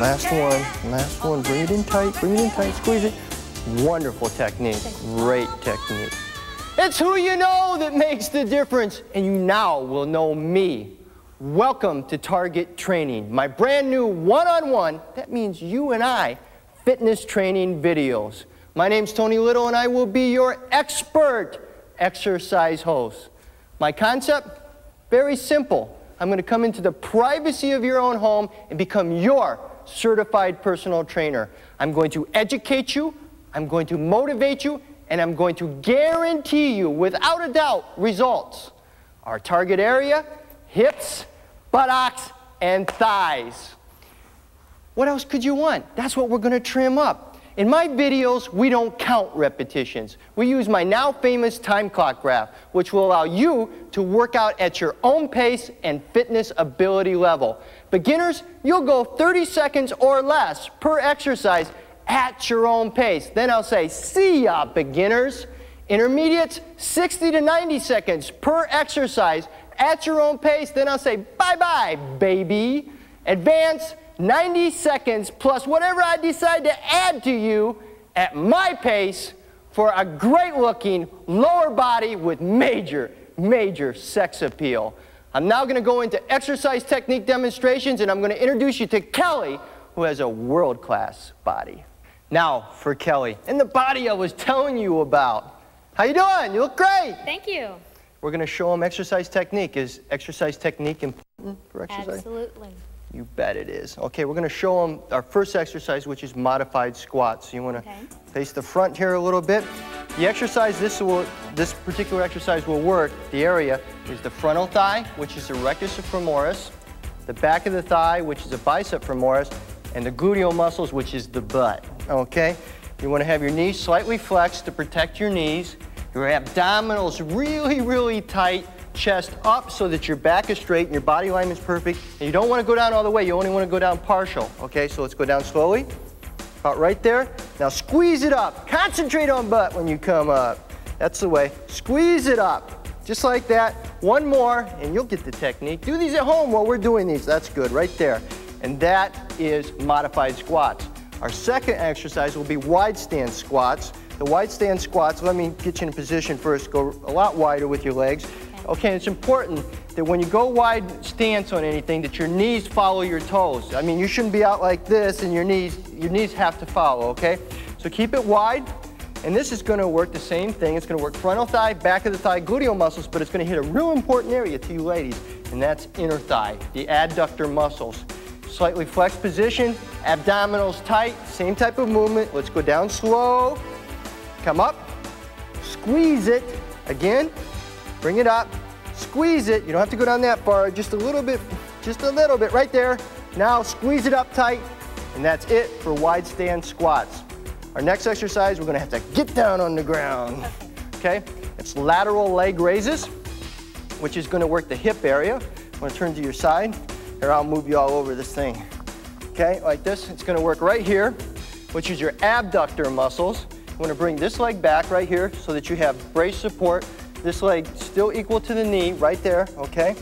Last one, bring it in tight, squeeze it. Wonderful technique, great technique. It's who you know that makes the difference, and you now will know me. Welcome to Target Training, my brand new one-on-one, that means you and I, fitness training videos. My name's Tony Little, and I will be your expert exercise host. My concept? Very simple. I'm going to come into the privacy of your own home and become your certified personal trainer. I'm going to educate you, I'm going to motivate you, and I'm going to guarantee you, without a doubt, results. Our target area, hips, buttocks, and thighs. What else could you want? That's what we're going to trim up. In my videos, we don't count repetitions. We use my now famous time clock graph, which will allow you to work out at your own pace and fitness ability level. Beginners, you'll go 30 seconds or less per exercise at your own pace. Then I'll say, see ya, beginners. Intermediates, 60 to 90 seconds per exercise at your own pace. Then I'll say, bye-bye, baby. Advanced, 90 seconds plus whatever I decide to add to you at my pace for a great-looking lower body with major sex appeal. I'm now going to go into exercise technique demonstrations, and I'm going to introduce you to Kelly, who has a world-class body. Now for Kelly, and the body I was telling you about. How you doing? You look great. Thank you. We're going to show them exercise technique. Is exercise technique important for exercise? Absolutely. You bet it is. Okay, we're going to show them our first exercise, which is modified squats. You want to face the front here a little bit. The exercise, this particular exercise will work. The area is the frontal thigh, which is the rectus femoris, the back of the thigh, which is the bicep femoris, and the gluteal muscles, which is the butt. Okay? You want to have your knees slightly flexed to protect your knees. Your abdominals really tight. Chest up so that your back is straight and your body alignment is perfect. And you don't want to go down all the way. You only want to go down partial. Okay, so let's go down slowly. About right there. Now squeeze it up. Concentrate on butt when you come up. That's the way. Squeeze it up. Just like that. One more, and you'll get the technique. Do these at home while we're doing these. That's good, right there. And that is modified squats. Our second exercise will be wide stance squats. The wide stance squats, let me get you in position first. Go a lot wider with your legs. Okay, it's important that when you go wide stance on anything, that your knees follow your toes. I mean, you shouldn't be out like this and your knees have to follow, okay? So keep it wide, and this is going to work the same thing. It's going to work frontal thigh, back of the thigh, gluteal muscles, but it's going to hit a real important area to you ladies, and that's inner thigh, the adductor muscles. Slightly flexed position, abdominals tight, same type of movement. Let's go down slow, come up, squeeze it, again. Bring it up, squeeze it. You don't have to go down that far, just a little bit right there. Now squeeze it up tight, and that's it for wide stance squats. Our next exercise, we're gonna have to get down on the ground. Okay? It's lateral leg raises, which is gonna work the hip area. I'm gonna turn to your side. Here, I'll move you all over this thing. Okay, like this. It's gonna work right here, which is your abductor muscles. You wanna bring this leg back right here so that you have brace support. This leg still equal to the knee, right there, okay?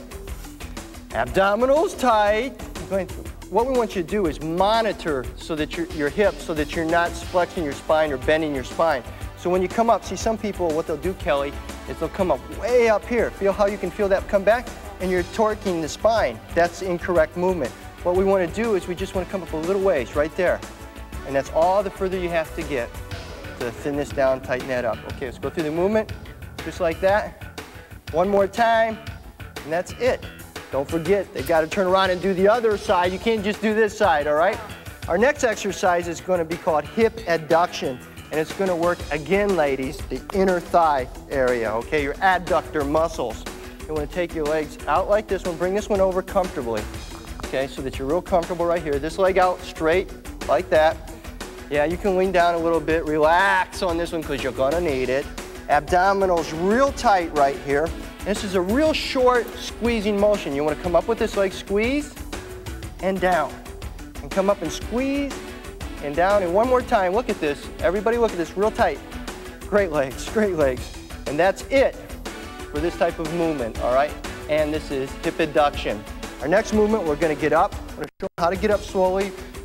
Abdominals tight. What we want you to do is monitor so that your hips, so that you're not flexing your spine or bending your spine. So when you come up, see some people, what they'll do, Kelly, is they'll come up way up here. Feel how you can feel that come back? And you're torquing the spine. That's the incorrect movement. What we want to do is we just want to come up a little ways, right there. And that's all the further you have to get to thin this down, tighten that up. Okay, let's go through the movement. Just like that. One more time, and that's it. Don't forget, they got to turn around and do the other side. You can't just do this side, all right? Our next exercise is going to be called hip adduction, and it's going to work, again, ladies, the inner thigh area, okay? Your adductor muscles. You want to take your legs out like this one. Bring this one over comfortably, okay, so that you're real comfortable right here. This leg out straight, like that. Yeah, you can lean down a little bit. Relax on this one because you're going to need it. Abdominals real tight right here. This is a real short squeezing motion. You want to come up with this leg, squeeze, and down. And come up and squeeze, and down. And one more time, look at this. Everybody look at this, real tight. Great legs, straight legs. And that's it for this type of movement, all right? And this is hip adduction. Our next movement, we're going to get up. I'm going to show you how to get up slowly.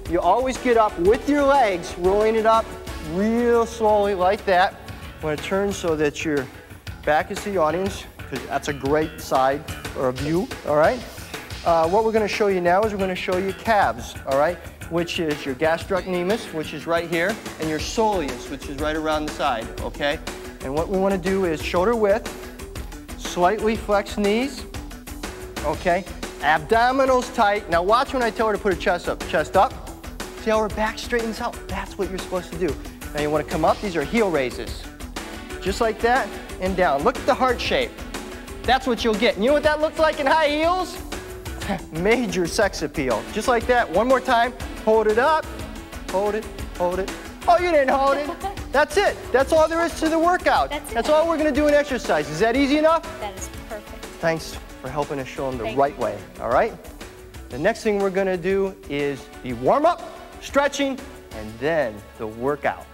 you always get up with your legs, rolling it up real slowly like that. I want to turn so that your back is to the audience, because that's a great side or a view, all right? What we're going to show you now is we're going to show you calves, all right? Which is your gastrocnemius, which is right here, and your soleus, which is right around the side, okay? And what we want to do is shoulder width, slightly flex knees, okay? Abdominals tight. Now watch when I tell her to put her chest up. Chest up. See how her back straightens out? That's what you're supposed to do. Now you want to come up. These are heel raises. Just like that and down. Look at the heart shape. That's what you'll get. And you know what that looks like in high heels? Major sex appeal. Just like that. One more time. Hold it up. Hold it. Hold it. Oh, you didn't hold it. That's it. That's all there is to the workout. That's all we're going to do in exercise. Is that easy enough? That is perfect. Thanks for helping us show them the right way. All right? The next thing we're going to do is the warm-up, stretching, and then the workout.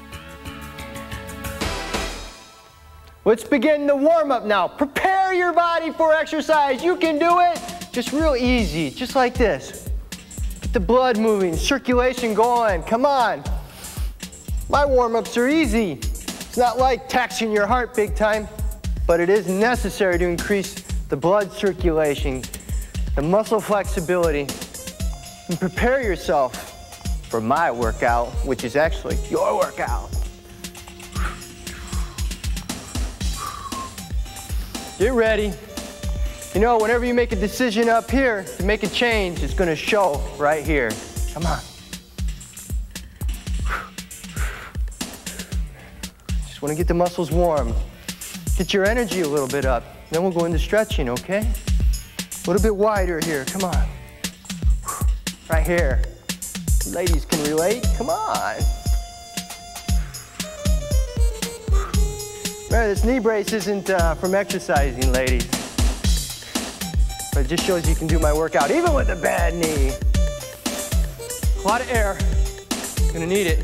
Let's begin the warm-up now. Prepare your body for exercise. You can do it. Just real easy, just like this. Get the blood moving, circulation going. Come on. My warm-ups are easy. It's not like taxing your heart big time, but it is necessary to increase the blood circulation, the muscle flexibility, and prepare yourself for my workout, which is actually your workout. Get ready. You know, whenever you make a decision up here to make a change, it's going to show right here. Come on. Just want to get the muscles warm. Get your energy a little bit up. Then we'll go into stretching, okay? A little bit wider here. Come on. Right here. Ladies can relate. Come on. Remember, this knee brace isn't from exercising, ladies. But it just shows you can do my workout, even with a bad knee. A lot of air. Gonna need it.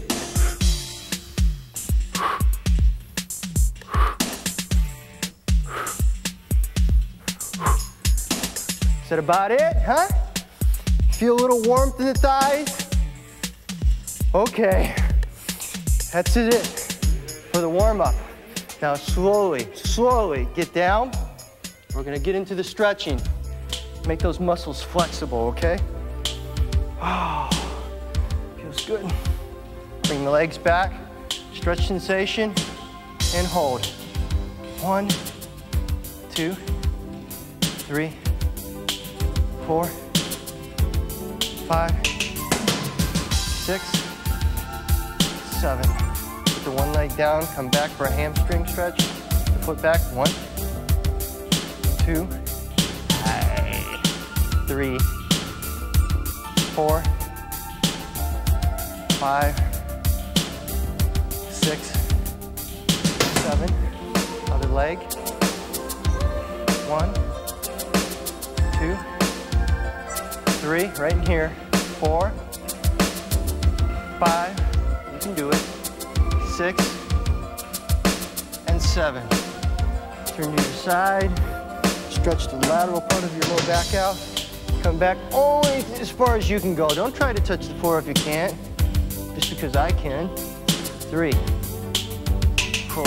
Is that about it, huh? Feel a little warmth in the thighs? Okay. That's it for the warm-up. Now slowly, slowly get down. We're gonna get into the stretching. Make those muscles flexible, okay? Oh, feels good. Bring the legs back, stretch sensation, and hold. 1, 2, 3, 4, 5, 6, 7. Put the one leg down, come back for a hamstring stretch. The foot back, 1, 2, 3, 4, 5, 6, 7. Other leg. 1, 2, 3. Right in here. 4, 5. You can do it. 6 and 7. Turn to your side. Stretch the lateral part of your low back out. Come back only as far as you can go. Don't try to touch the floor if you can't, just because I can. 3, 4,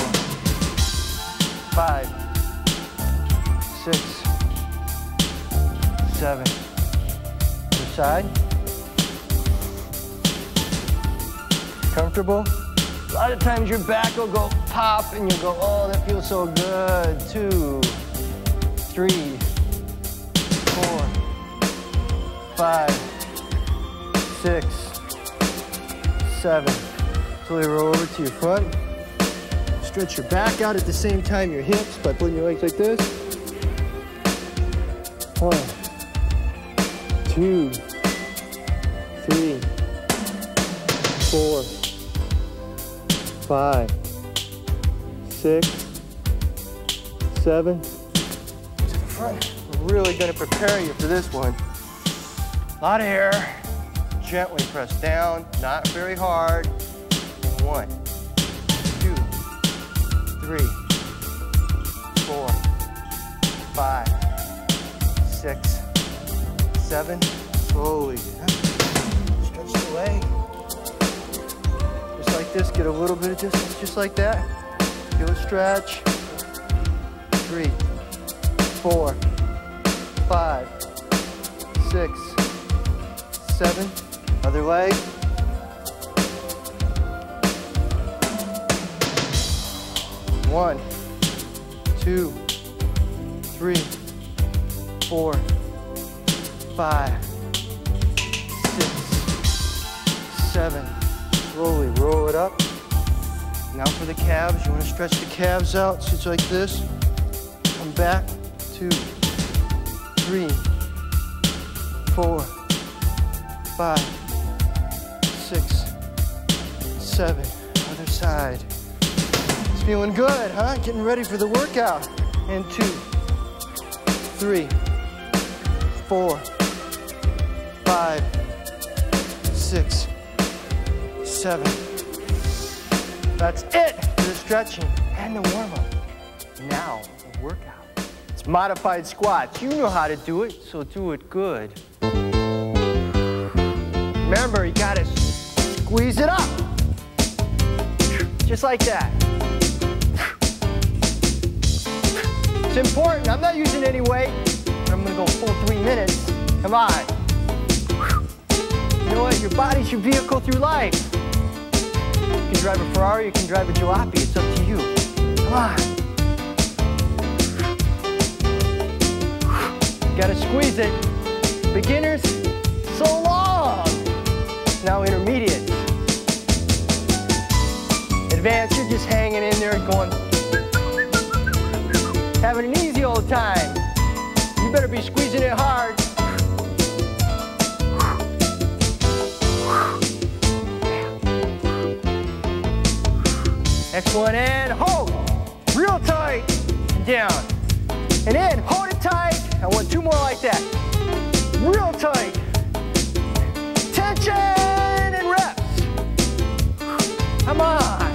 5, 6, 7. Other side. Comfortable? A lot of times your back will go pop and you'll go, oh, that feels so good. 2, 3, 4, 5, 6, 7. Slowly roll over to your front. Stretch your back out at the same time your hips by putting your legs like this. 1, 2, 3, 4, 5, 6, 7. To the front. We're really going to prepare you for this one. A lot of air. Gently press down, not very hard. 1, 2, 3, 4, 5, 6, 7. Slowly. Stretch the Other leg. Just like this, get a little bit of distance, just like that. Feel a stretch. 3, 4, 5, 6, 7. Other leg. 1, 2, 3, 4, 5, 6, 7. Slowly roll it up. Now for the calves, you want to stretch the calves out, so it's like this. Come back, 2, 3, 4, 5, 6, 7. Other side. It's feeling good, huh? Getting ready for the workout. And 2, 3, 4, 5, 6, 7. That's it for the stretching and the warm-up. Now, the workout. It's modified squats. You know how to do it, so do it good. Remember, you gotta squeeze it up. Just like that. It's important. I'm not using any weight. I'm gonna go full 3 minutes. Come on. You know what? Your body's your vehicle through life. You can drive a Ferrari, you can drive a jalopy. It's up to you. Come on. Gotta squeeze it. Beginners, so long. Now intermediate. Advanced, you're just hanging in there going, having an easy old time. You better be squeezing it hard. Next one, and hold. Real tight, and down. And in, hold it tight. I want 2 more like that. Real tight. Tension and reps. Come on.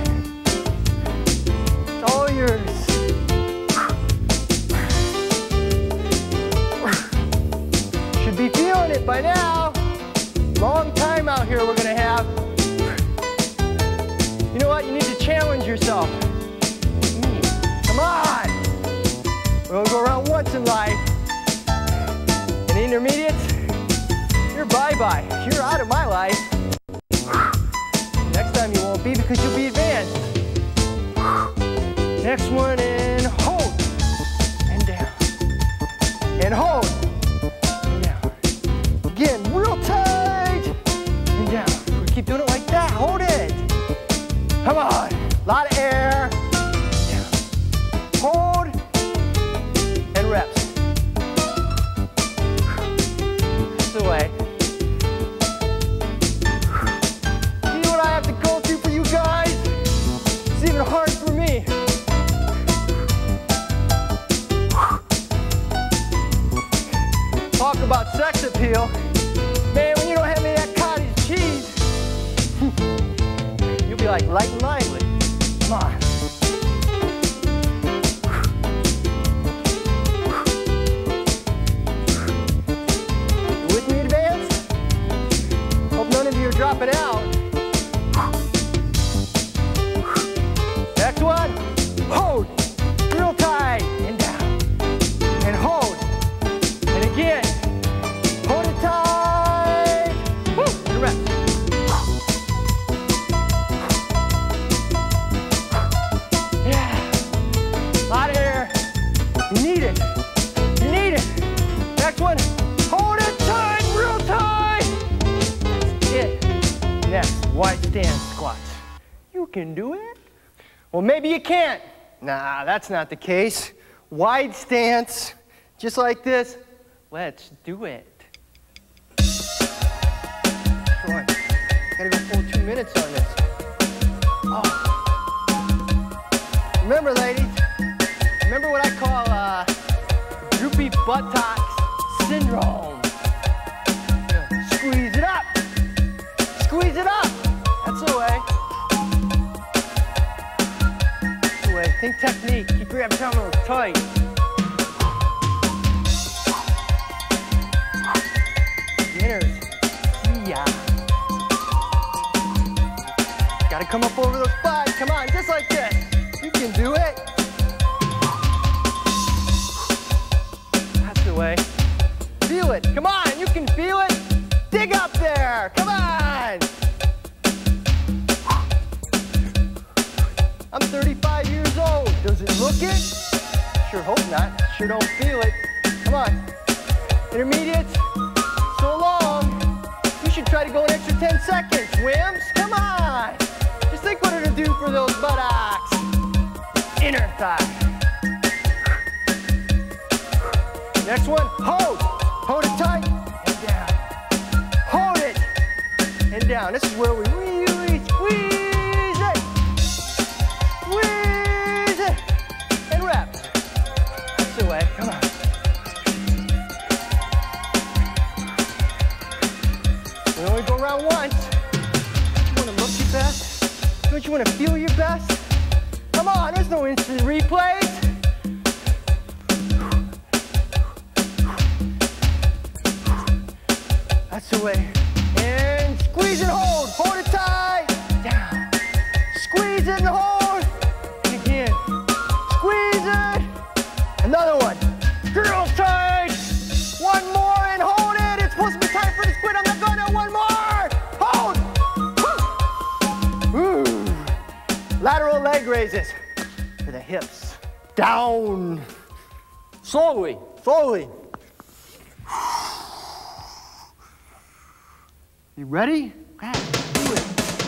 It's all yours. Should be feeling it by now. Long time out here we're gonna have. You know what? You need to challenge yourself. Come on. We're gonna go around once in life. And intermediates, you're bye-bye. You're out of my life. Next time you won't be because you'll be advanced. Next one, and hold. And down. And hold. And down. Again, real tight. And down. We keep doing it like that. Hold it. Come on. A lot of air. Down. Hold. And reps. This way. See what I have to go through for you guys? It's even hard for me. Talk about sex appeal. Man, when you don't have any of that cottage cheese, you'll be like light and lively. Come on. You with me, advance? Hope none of you are dropping out. Next one, hold. Real tight and down. And hold. And again. Hold it tight. Woo! And rest. Yeah. A lot of air. You need it. You need it. Next one. Hold it tight. Real tight. That's it. Next, wide stance squats. You can do it. Well, maybe you can't. Nah, that's not the case. Wide stance. Just like this. Let's do it. Sure. Gotta go full 2 minutes on this. Oh. Remember, ladies, remember what I call droopy buttocks syndrome. Squeeze it up. Squeeze it up. That's the way. That's the way. Think technique. Keep your abdominals tight. Beginners. Yeah. Come up over those thighs. Come on, just like this. You can do it. That's the way. Feel it. Come on, you can feel it. Dig up there. Come on. I'm 35 years old. Does it look it? Sure hope not. Sure don't feel it. Come on. Intermediates. So long. You should try to go an extra 10 seconds. Wimps, come on. Just think what it'll do for those buttocks. Inner thigh. Next one, hold. Hold it tight and down. Hold it and down. This is where we really squeeze it. Squeeze it. And reps. That's the way. Come on. We only go around once. Don't you want to look your best? Don't you want to feel your best? Come on, there's no instant replays. That's the way. And squeeze and hold. Hold it tight. Down. Squeeze it and hold. And again. Squeeze it. Another one. Real tight. One more and hold it. It's supposed to be time for the squid. I'm not going to. One more. Hold. Woo. Lateral leg raises for the hips. Down. Slowly. Slowly. You ready? Okay, do it.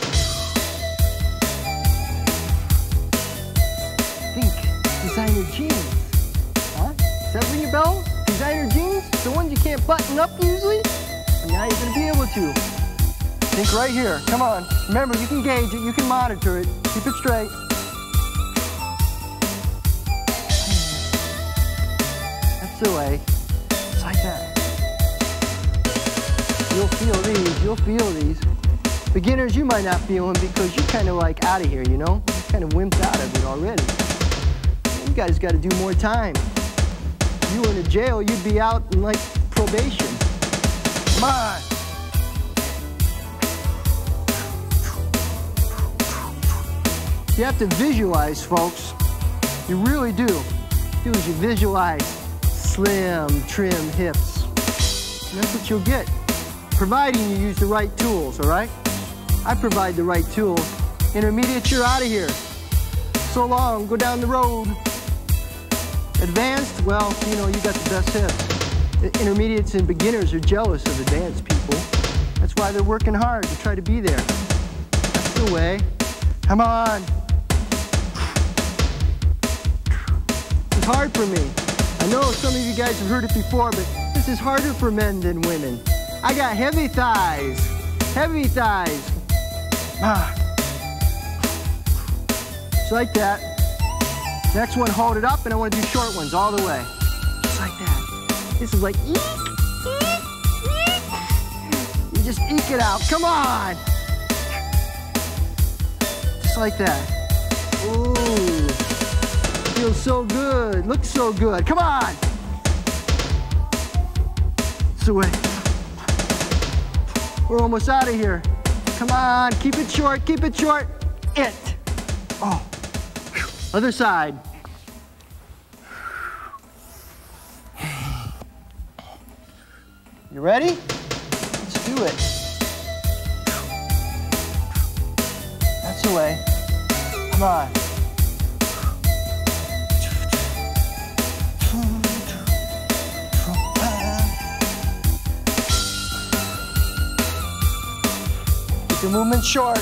Think designer jeans. Huh? Does that ring a bell? Designer jeans? The ones you can't button up usually? But now you're going to be able to. Think right here. Come on. Remember, you can gauge it. You can monitor it. Keep it straight. That's the way. Just like that. You'll feel these, you'll feel these. Beginners, you might not feel them because you're kind of like out of here, you know? You're kind of wimped out of it already. You guys got to do more time. If you were in a jail, you'd be out in like probation. Come on. You have to visualize, folks. You really do. Do is you visualize slim, trim hips. And that's what you'll get. Providing you use the right tools, all right? I provide the right tools. Intermediate, you're out of here. So long, go down the road. Advanced, well, you know, you got the best hips. Intermediates and beginners are jealous of advanced people. That's why they're working hard to try to be there. That's the way. Come on. It's hard for me. I know some of you guys have heard it before, but this is harder for men than women. I got heavy thighs. Heavy thighs. Just like that. Next one, hold it up, and I want to do short ones all the way. Just like that. This is like eek, eek, eek. You just eke it out. Come on. Just like that. Ooh. Feels so good. Looks so good. Come on. It's the way. We're almost out of here. Come on, keep it short, keep it short. It. Oh. Other side. You ready? Let's do it. That's the way. Come on. The movement short.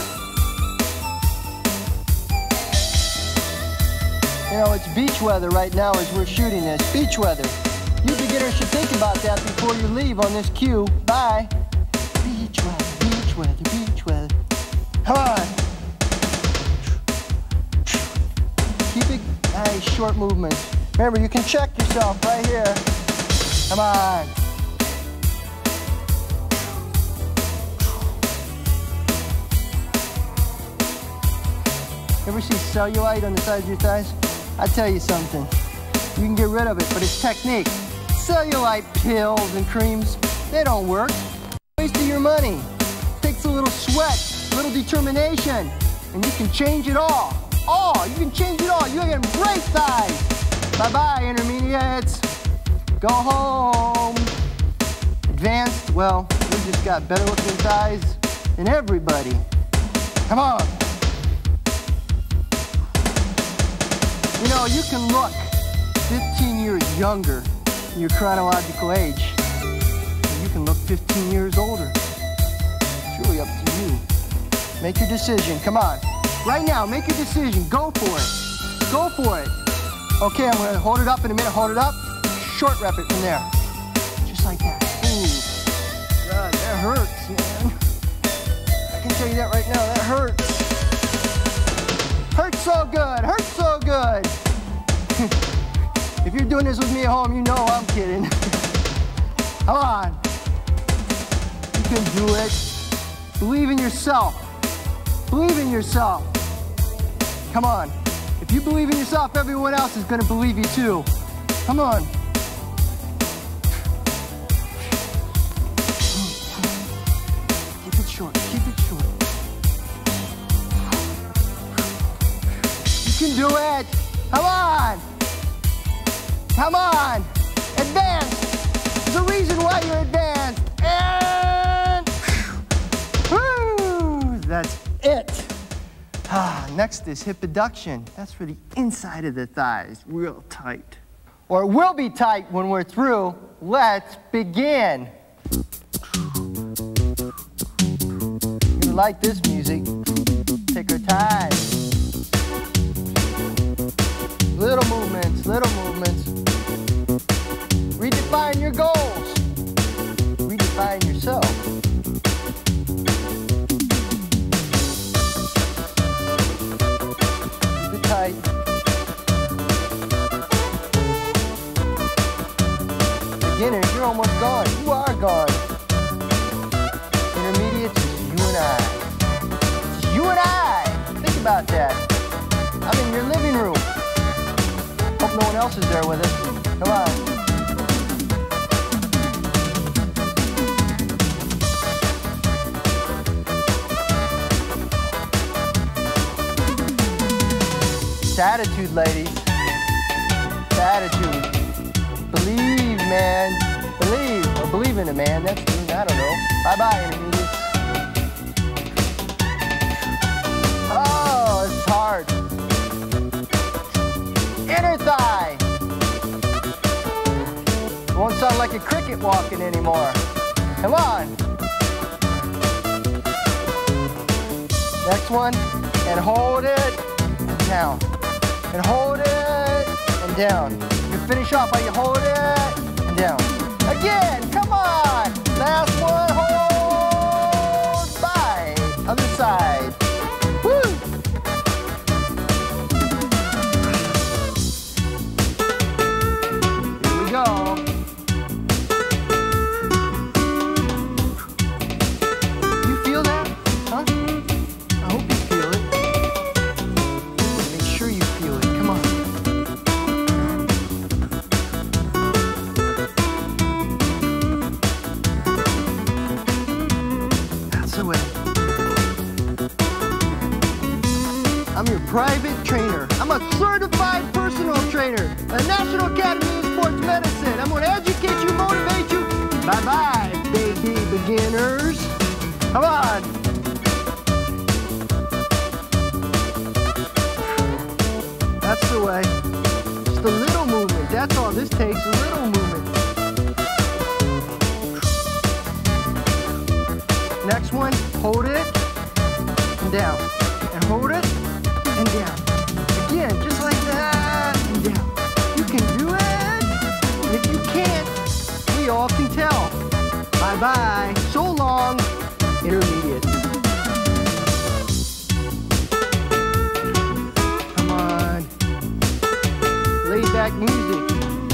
You know, it's beach weather right now as we're shooting this. Beach weather. You beginners should think about that before you leave on this cue. Bye. Beach weather, beach weather, beach weather. Come on. Keep it nice, short movements. Remember, you can check yourself right here. Come on. Ever see cellulite on the sides of your thighs? I tell you something. You can get rid of it, but it's technique. Cellulite pills and creams, they don't work. Waste of your money. Takes a little sweat, a little determination. and you can change it all. You can change it all. You can embrace thighs. Bye-bye, intermediates. Go home. Advanced, well, we just got better looking thighs than everybody. Come on. You know, you can look 15 years younger than your chronological age. You can look 15 years older. It's really up to you. Make your decision. Come on. Right now, make your decision. Go for it. Go for it. Okay, I'm going to hold it up in a minute. Hold it up. Short rep it from there. Just like that. Ooh. God, that hurts, man. I can tell you that right now. That hurts. Hurts so good. Hurts so good. If you're doing this with me at home, you know I'm kidding. Come on. You can do it. Believe in yourself. Believe in yourself. Come on. If you believe in yourself, everyone else is going to believe you too. Come on. Keep it short. Keep it short. You can do it. Come on. Come on. Advance. There's a reason why you're advanced. And woo, that's it. Next is hip abduction. That's for the inside of the thighs, real tight. Or it will be tight when we're through. Let's begin. You like this music? Take our time. Little movements, little movements. Redefine your goals. Redefine yourself. Tight. Beginners, you're almost gone. You are gone. Intermediates, it's you and I. It's you and I. Think about that. I'm in your living room. Hope no one else is there with us. Come on. It's attitude, ladies. It's attitude. Believe, man. Believe, or believe in a man. That's, I don't know. Bye-bye, intermediates. Oh, it's hard. Inner thigh. It won't sound like a cricket walking anymore. Come on. Next one. And hold it. And down. And hold it, and down. You finish off while you hold it, and down. Again, come on. Last one, hold, bye. Other side. Woo. Here we go. You feel that? Huh? I hope you feel it. I'm your private trainer. I'm a certified personal trainer, a National Academy of Sports Medicine. I'm going to educate you, motivate you. Bye-bye, baby beginners. Come on. That's the way. Just a little movement. That's all this takes, a little movement. Next one, hold it, and down. And hold it, and down. Again, just like that, and down. You can do it. And if you can't, we all can tell. Bye-bye. So long, intermediates. Come on. Laid back music.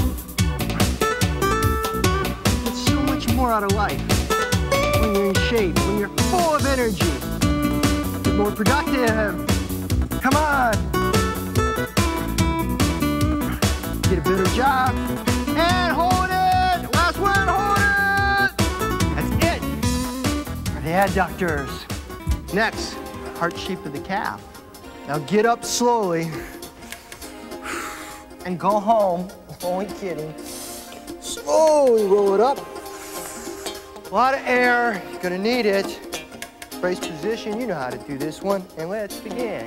It's so much more out of life. When you're in shape, when you're full of energy. More productive. Come on. Get a better job. And hold it. Last one, hold it. That's it for the adductors. Next, heart shape of the calf. Now get up slowly and go home. Only kidding. Slowly roll it up. A lot of air, you're gonna need it. Brace position, you know how to do this one, and let's begin.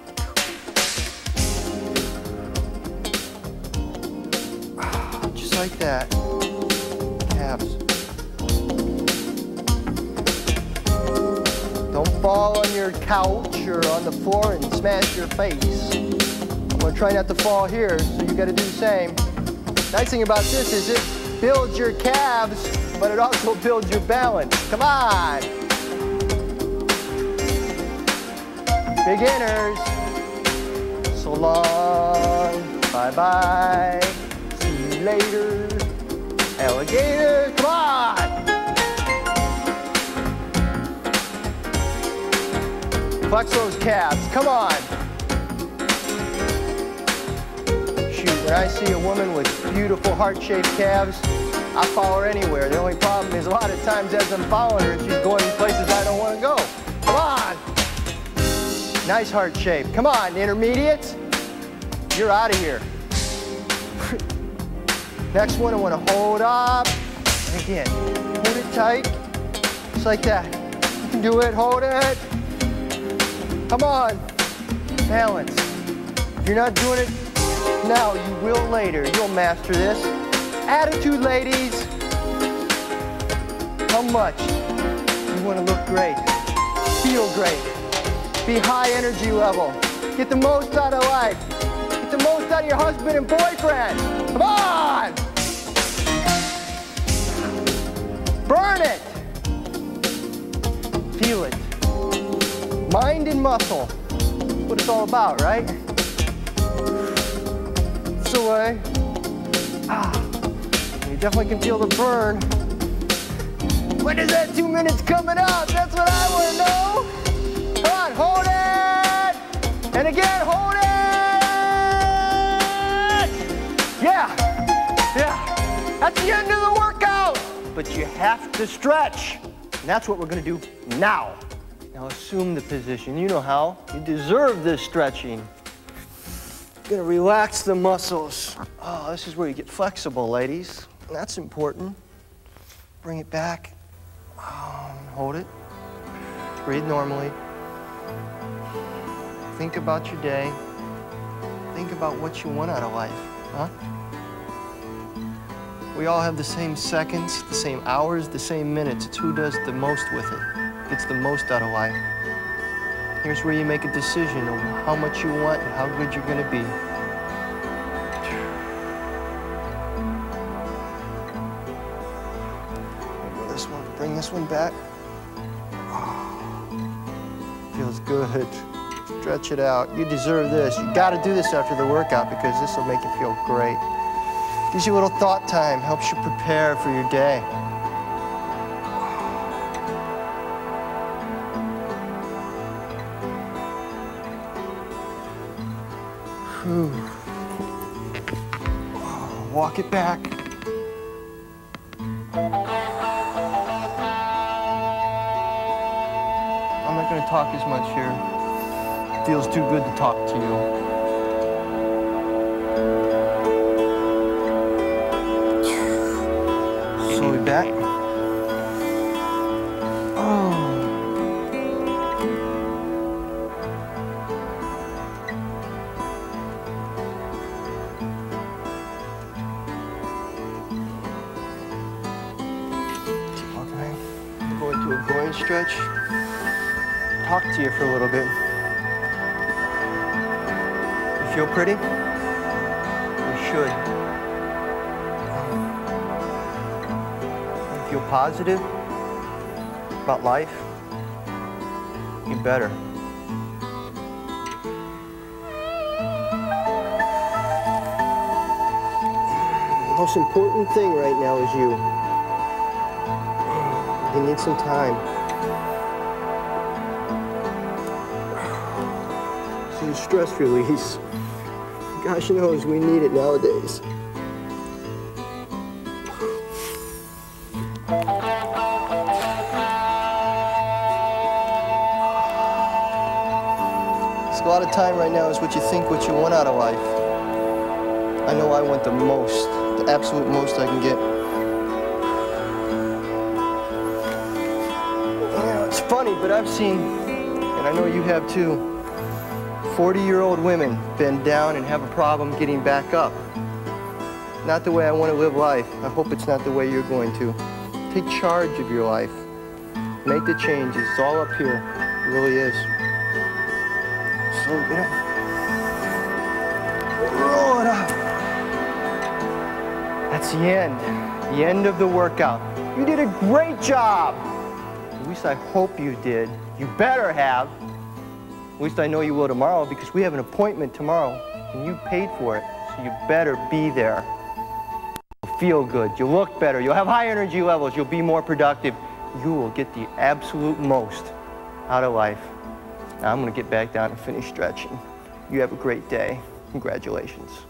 Just like that. Calves. Don't fall on your couch or on the floor and smash your face. I'm gonna try not to fall here, so you gotta do the same. Nice thing about this is it builds your calves, but it also builds your balance. Come on. Beginners. So long. Bye-bye. See you later. Alligator. Come on. Flex those calves. Come on. Shoot, when I see a woman with beautiful heart-shaped calves, I follow her anywhere. The only problem is a lot of times as I'm following her, she's going places I don't want to go. Come on. Nice heart shape. Come on, intermediates. You're out of here. Next one, I want to hold up. And again, hold it tight. Just like that. You can do it. Hold it. Come on. Balance. If you're not doing it now, you will later. You'll master this. Attitude, ladies. How much you want to look great, feel great, be high energy level, get the most out of life, get the most out of your husband and boyfriend. Come on! Burn it. Feel it. Mind and muscle. That's what it's all about, right? It's the way. You definitely can feel the burn. When is that 2 minutes coming up? That's what I want to know. Come on, hold it. And again, hold it. Yeah, yeah. That's the end of the workout. But you have to stretch. And that's what we're going to do now. Now assume the position. You know how. You deserve this stretching. Gonna relax the muscles. Oh, this is where you get flexible, ladies. That's important. Bring it back. Hold it. Breathe normally. Think about your day. Think about what you want out of life, huh? We all have the same seconds, the same hours, the same minutes. It's who does the most with it, gets the most out of life. Here's where you make a decision of how much you want and how good you're gonna be. Bring this one back. Oh, feels good. Stretch it out. You deserve this. You gotta do this after the workout because this will make you feel great. Gives you a little thought time, helps you prepare for your day. Walk it back. I'm not going to talk as much here. It feels too good to talk to you. Slowly back. Oh. Keep walking. Go into a groin stretch. Talk to you for a little bit. You feel pretty? You should. You feel positive about life? You better. The most important thing right now is you. You need some time. Stress release. Gosh knows we need it nowadays. There's a lot lot of time right now is what you think, what you want out of life. I know I want the most, the absolute most I can get. You know, it's funny, but I've seen, and I know you have too, 40-year-old women bend down and have a problem getting back up. Not the way I want to live life. I hope it's not the way you're going to. Take charge of your life. Make the changes. It's all up here. It really is. So, you know, roll it up. That's the end of the workout. You did a great job. At least I hope you did. You better have. At least I know you will tomorrow, because we have an appointment tomorrow and you paid for it, so you better be there. You'll feel good, you'll look better, you'll have high energy levels, you'll be more productive. You will get the absolute most out of life. Now I'm going to get back down and finish stretching. You have a great day. Congratulations.